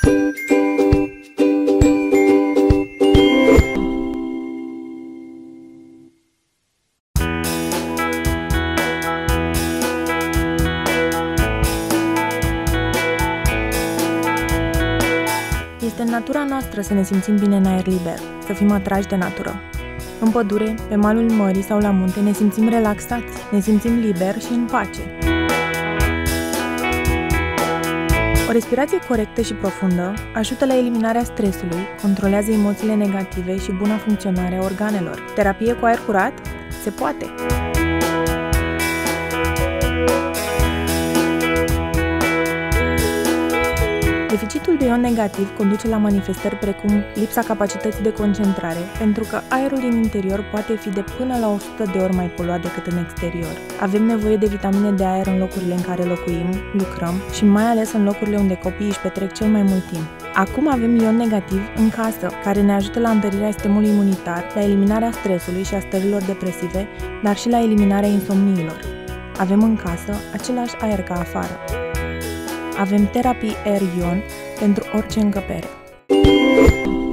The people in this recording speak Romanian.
Este în natura noastră să ne simțim bine în aer liber, să fim atrași de natură. În pădure, pe malul mării sau la munte ne simțim relaxați, ne simțim liberi și în pace. O respirație corectă și profundă ajută la eliminarea stresului, controlează emoțiile negative și buna funcționare a organelor. Terapie cu aer curat? Se poate! Deficitul de ion negativ conduce la manifestări precum lipsa capacității de concentrare, pentru că aerul din interior poate fi de până la 100 de ori mai poluat decât în exterior. Avem nevoie de vitamine de aer în locurile în care locuim, lucrăm și mai ales în locurile unde copiii își petrec cel mai mult timp. Acum avem ion negativ în casă, care ne ajută la întărirea sistemului imunitar, la eliminarea stresului și a stărilor depresive, dar și la eliminarea insomniilor. Avem în casă același aer ca afară. Avem Therapy Air Ion pentru orice încăpere.